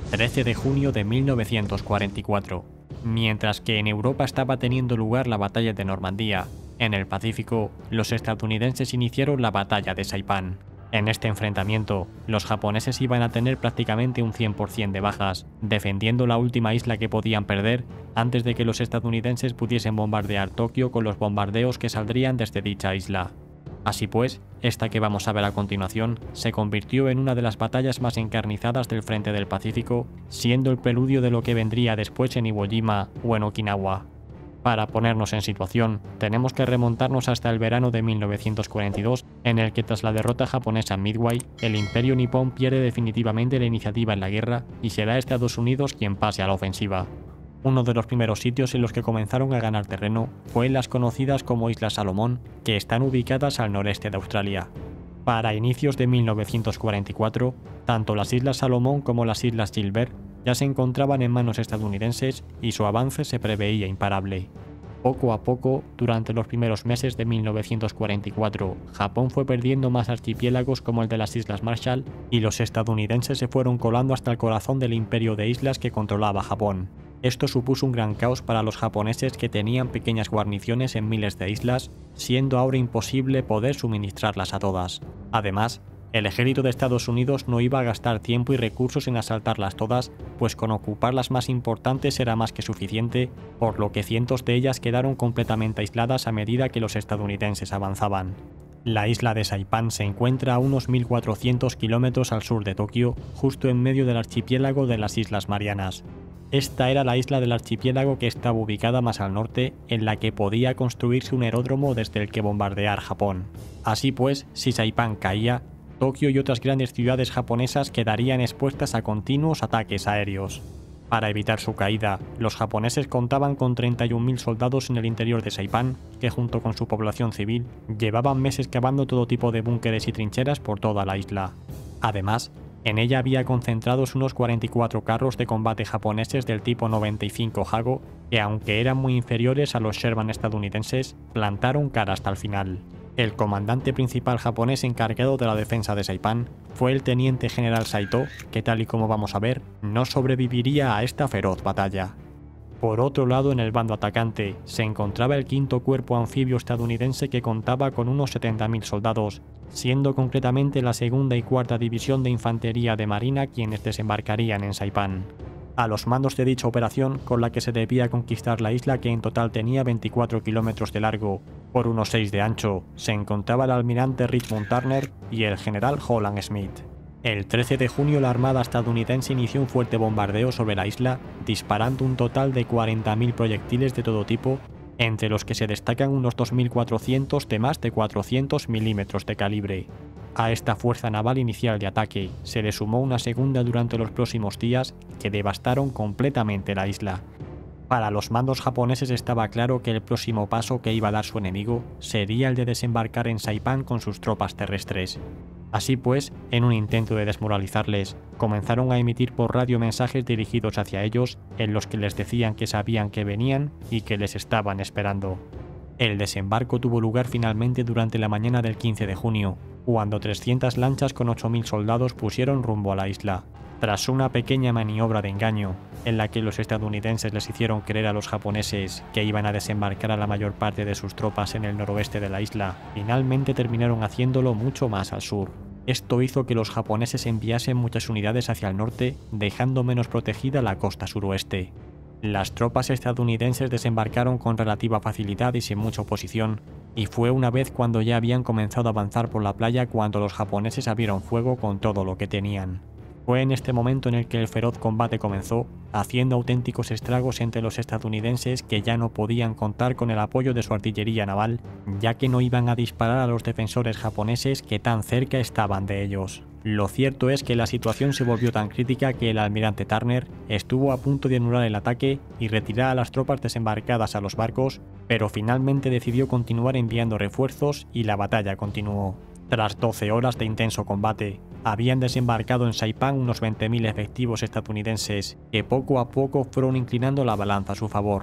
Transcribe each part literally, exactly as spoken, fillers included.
trece de junio de mil novecientos cuarenta y cuatro. Mientras que en Europa estaba teniendo lugar la batalla de Normandía, en el Pacífico, los estadounidenses iniciaron la batalla de Saipán. En este enfrentamiento, los japoneses iban a tener prácticamente un cien por cien de bajas, defendiendo la última isla que podían perder antes de que los estadounidenses pudiesen bombardear Tokio con los bombardeos que saldrían desde dicha isla. Así pues, esta que vamos a ver a continuación se convirtió en una de las batallas más encarnizadas del frente del Pacífico, siendo el preludio de lo que vendría después en Iwo Jima o en Okinawa. Para ponernos en situación, tenemos que remontarnos hasta el verano de mil novecientos cuarenta y dos, en el que tras la derrota japonesa en Midway, el Imperio nipón pierde definitivamente la iniciativa en la guerra y será Estados Unidos quien pase a la ofensiva. Uno de los primeros sitios en los que comenzaron a ganar terreno fue en las conocidas como Islas Salomón, que están ubicadas al noreste de Australia. Para inicios de mil novecientos cuarenta y cuatro, tanto las Islas Salomón como las Islas Gilbert ya se encontraban en manos estadounidenses y su avance se preveía imparable. Poco a poco, durante los primeros meses de mil novecientos cuarenta y cuatro, Japón fue perdiendo más archipiélagos como el de las Islas Marshall y los estadounidenses se fueron colando hasta el corazón del imperio de islas que controlaba Japón. Esto supuso un gran caos para los japoneses que tenían pequeñas guarniciones en miles de islas, siendo ahora imposible poder suministrarlas a todas. Además, el ejército de Estados Unidos no iba a gastar tiempo y recursos en asaltarlas todas, pues con ocupar las más importantes era más que suficiente, por lo que cientos de ellas quedaron completamente aisladas a medida que los estadounidenses avanzaban. La isla de Saipán se encuentra a unos mil cuatrocientos kilómetros al sur de Tokio, justo en medio del archipiélago de las Islas Marianas. Esta era la isla del archipiélago que estaba ubicada más al norte, en la que podía construirse un aeródromo desde el que bombardear Japón. Así pues, si Saipán caía, Tokio y otras grandes ciudades japonesas quedarían expuestas a continuos ataques aéreos. Para evitar su caída, los japoneses contaban con treinta y un mil soldados en el interior de Saipán, que junto con su población civil, llevaban meses cavando todo tipo de búnkeres y trincheras por toda la isla. Además, en ella había concentrados unos cuarenta y cuatro carros de combate japoneses del tipo noventa y cinco Hago, que aunque eran muy inferiores a los Sherman estadounidenses, plantaron cara hasta el final. El comandante principal japonés encargado de la defensa de Saipán fue el teniente general Saito, que tal y como vamos a ver, no sobreviviría a esta feroz batalla. Por otro lado, en el bando atacante, se encontraba el quinto cuerpo anfibio estadounidense que contaba con unos setenta mil soldados, siendo concretamente la segunda y cuarta división de infantería de marina quienes desembarcarían en Saipán. A los mandos de dicha operación, con la que se debía conquistar la isla que en total tenía veinticuatro kilómetros de largo por unos seis de ancho, se encontraba el almirante Richmond Turner y el general Holland Smith. El trece de junio la armada estadounidense inició un fuerte bombardeo sobre la isla, disparando un total de cuarenta mil proyectiles de todo tipo, entre los que se destacan unos dos mil cuatrocientos de más de cuatrocientos milímetros de calibre. A esta fuerza naval inicial de ataque se le sumó una segunda durante los próximos días que devastaron completamente la isla. Para los mandos japoneses estaba claro que el próximo paso que iba a dar su enemigo sería el de desembarcar en Saipán con sus tropas terrestres. Así pues, en un intento de desmoralizarles, comenzaron a emitir por radio mensajes dirigidos hacia ellos en los que les decían que sabían que venían y que les estaban esperando. El desembarco tuvo lugar finalmente durante la mañana del quince de junio, cuando trescientas lanchas con ocho mil soldados pusieron rumbo a la isla. Tras una pequeña maniobra de engaño, en la que los estadounidenses les hicieron creer a los japoneses que iban a desembarcar a la mayor parte de sus tropas en el noroeste de la isla, finalmente terminaron haciéndolo mucho más al sur. Esto hizo que los japoneses enviasen muchas unidades hacia el norte, dejando menos protegida la costa suroeste. Las tropas estadounidenses desembarcaron con relativa facilidad y sin mucha oposición, y fue una vez cuando ya habían comenzado a avanzar por la playa cuando los japoneses abrieron fuego con todo lo que tenían. Fue en este momento en el que el feroz combate comenzó, haciendo auténticos estragos entre los estadounidenses que ya no podían contar con el apoyo de su artillería naval, ya que no iban a disparar a los defensores japoneses que tan cerca estaban de ellos. Lo cierto es que la situación se volvió tan crítica que el almirante Turner estuvo a punto de anular el ataque y retirar a las tropas desembarcadas a los barcos, pero finalmente decidió continuar enviando refuerzos y la batalla continuó. Tras doce horas de intenso combate, habían desembarcado en Saipán unos veinte mil efectivos estadounidenses que poco a poco fueron inclinando la balanza a su favor.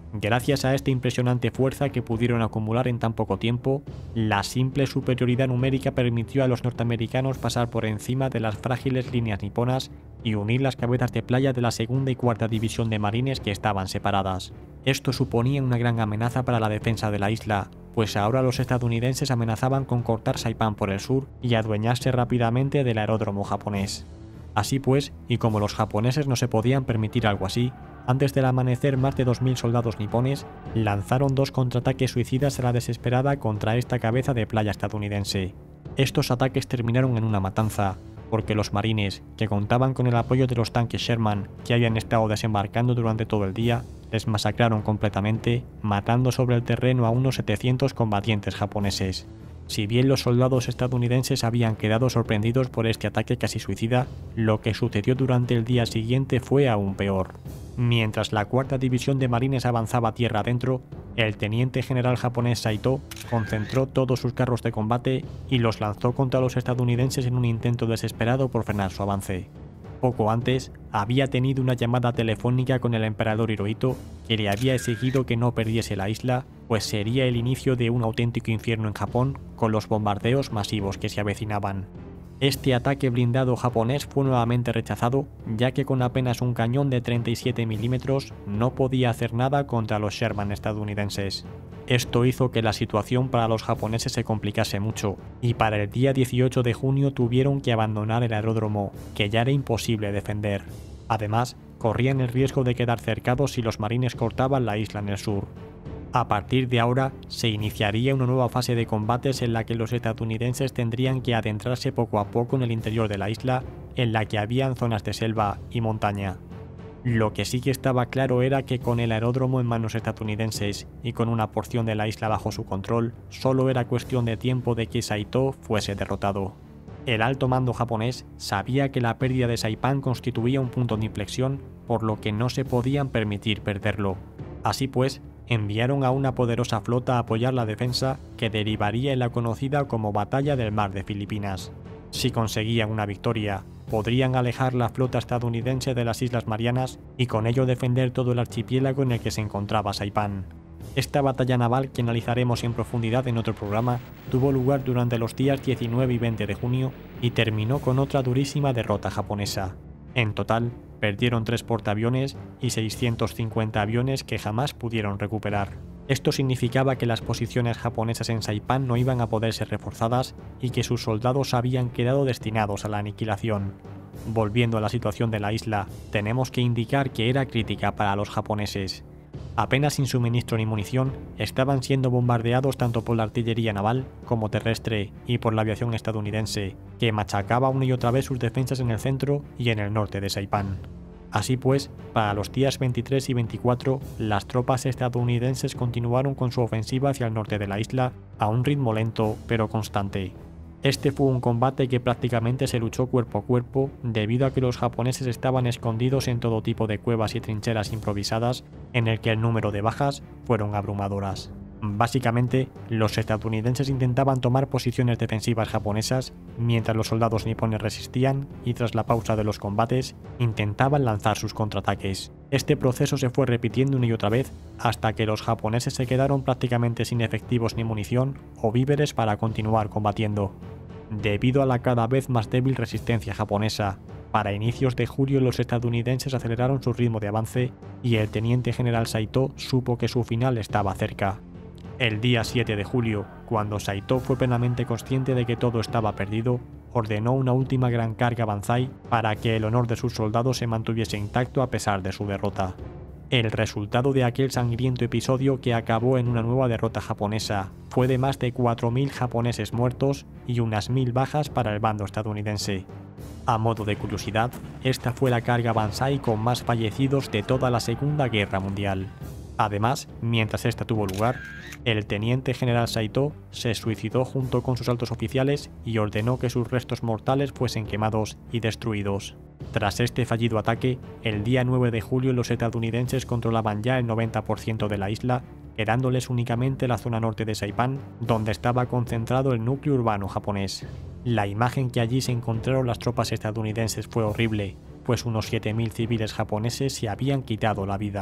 Gracias a esta impresionante fuerza que pudieron acumular en tan poco tiempo, la simple superioridad numérica permitió a los norteamericanos pasar por encima de las frágiles líneas niponas y unir las cabezas de playa de la segunda y cuarta división de marines que estaban separadas. Esto suponía una gran amenaza para la defensa de la isla, pues ahora los estadounidenses amenazaban con cortar Saipán por el sur y adueñarse rápidamente del aeródromo japonés. Así pues, y como los japoneses no se podían permitir algo así, antes del amanecer más de dos mil soldados nipones lanzaron dos contraataques suicidas a la desesperada contra esta cabeza de playa estadounidense. Estos ataques terminaron en una matanza, porque los marines, que contaban con el apoyo de los tanques Sherman que habían estado desembarcando durante todo el día, les masacraron completamente, matando sobre el terreno a unos setecientos combatientes japoneses. Si bien los soldados estadounidenses habían quedado sorprendidos por este ataque casi suicida, lo que sucedió durante el día siguiente fue aún peor. Mientras la cuarta división de marines avanzaba tierra adentro, el teniente general japonés Saito concentró todos sus carros de combate y los lanzó contra los estadounidenses en un intento desesperado por frenar su avance. Poco antes, había tenido una llamada telefónica con el emperador Hirohito que le había exigido que no perdiese la isla, pues sería el inicio de un auténtico infierno en Japón con los bombardeos masivos que se avecinaban. Este ataque blindado japonés fue nuevamente rechazado, ya que con apenas un cañón de treinta y siete milímetros no podía hacer nada contra los Sherman estadounidenses. Esto hizo que la situación para los japoneses se complicase mucho, y para el día dieciocho de junio tuvieron que abandonar el aeródromo, que ya era imposible defender. Además, corrían el riesgo de quedar cercados si los marines cortaban la isla en el sur. A partir de ahora, se iniciaría una nueva fase de combates en la que los estadounidenses tendrían que adentrarse poco a poco en el interior de la isla, en la que habían zonas de selva y montaña. Lo que sí que estaba claro era que con el aeródromo en manos estadounidenses y con una porción de la isla bajo su control, solo era cuestión de tiempo de que Saito fuese derrotado. El alto mando japonés sabía que la pérdida de Saipán constituía un punto de inflexión, por lo que no se podían permitir perderlo. Así pues, enviaron a una poderosa flota a apoyar la defensa que derivaría en la conocida como Batalla del Mar de Filipinas. Si conseguían una victoria, podrían alejar la flota estadounidense de las Islas Marianas y con ello defender todo el archipiélago en el que se encontraba Saipán. Esta batalla naval, que analizaremos en profundidad en otro programa, tuvo lugar durante los días diecinueve y veinte de junio y terminó con otra durísima derrota japonesa. En total, perdieron tres portaaviones y seiscientos cincuenta aviones que jamás pudieron recuperar. Esto significaba que las posiciones japonesas en Saipán no iban a poder ser reforzadas y que sus soldados habían quedado destinados a la aniquilación. Volviendo a la situación de la isla, tenemos que indicar que era crítica para los japoneses. Apenas sin suministro ni munición, estaban siendo bombardeados tanto por la artillería naval como terrestre y por la aviación estadounidense, que machacaba una y otra vez sus defensas en el centro y en el norte de Saipán. Así pues, para los días veintitrés y veinticuatro, las tropas estadounidenses continuaron con su ofensiva hacia el norte de la isla a un ritmo lento pero constante. Este fue un combate que prácticamente se luchó cuerpo a cuerpo debido a que los japoneses estaban escondidos en todo tipo de cuevas y trincheras improvisadas en el que el número de bajas fueron abrumadoras. Básicamente, los estadounidenses intentaban tomar posiciones defensivas japonesas mientras los soldados nipones resistían y tras la pausa de los combates intentaban lanzar sus contraataques. Este proceso se fue repitiendo una y otra vez hasta que los japoneses se quedaron prácticamente sin efectivos ni munición o víveres para continuar combatiendo. Debido a la cada vez más débil resistencia japonesa, para inicios de julio los estadounidenses aceleraron su ritmo de avance y el teniente general Saito supo que su final estaba cerca. El día siete de julio, cuando Saito fue plenamente consciente de que todo estaba perdido, ordenó una última gran carga a Banzai para que el honor de sus soldados se mantuviese intacto a pesar de su derrota. El resultado de aquel sangriento episodio, que acabó en una nueva derrota japonesa, fue de más de cuatro mil japoneses muertos y unas mil bajas para el bando estadounidense. A modo de curiosidad, esta fue la carga Banzai con más fallecidos de toda la Segunda Guerra Mundial. Además, mientras esta tuvo lugar, el teniente general Saito se suicidó junto con sus altos oficiales y ordenó que sus restos mortales fuesen quemados y destruidos. Tras este fallido ataque, el día nueve de julio los estadounidenses controlaban ya el noventa por ciento de la isla, quedándoles únicamente la zona norte de Saipán, donde estaba concentrado el núcleo urbano japonés. La imagen que allí se encontraron las tropas estadounidenses fue horrible, pues unos siete mil civiles japoneses se habían quitado la vida.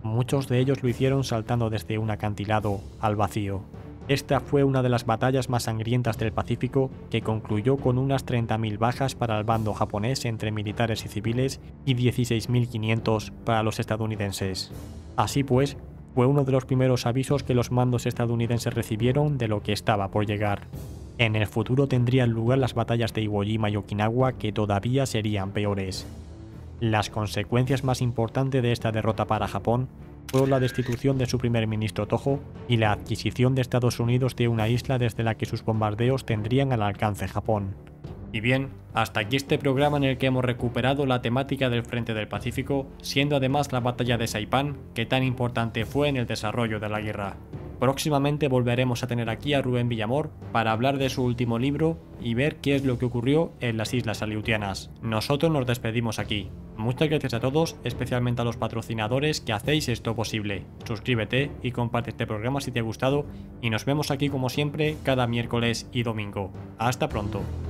Muchos de ellos lo hicieron saltando desde un acantilado al vacío. Esta fue una de las batallas más sangrientas del Pacífico, que concluyó con unas treinta mil bajas para el bando japonés entre militares y civiles y dieciséis mil quinientos para los estadounidenses. Así pues, fue uno de los primeros avisos que los mandos estadounidenses recibieron de lo que estaba por llegar. En el futuro tendrían lugar las batallas de Iwo Jima y Okinawa, que todavía serían peores. Las consecuencias más importantes de esta derrota para Japón fueron la destitución de su primer ministro Tojo y la adquisición de Estados Unidos de una isla desde la que sus bombardeos tendrían al alcance Japón. Y bien, hasta aquí este programa en el que hemos recuperado la temática del Frente del Pacífico, siendo además la batalla de Saipan, que tan importante fue en el desarrollo de la guerra. Próximamente volveremos a tener aquí a Rubén Villamor para hablar de su último libro y ver qué es lo que ocurrió en las Islas Aleutianas. Nosotros nos despedimos aquí. Muchas gracias a todos, especialmente a los patrocinadores que hacéis esto posible. Suscríbete y comparte este programa si te ha gustado y nos vemos aquí como siempre cada miércoles y domingo. Hasta pronto.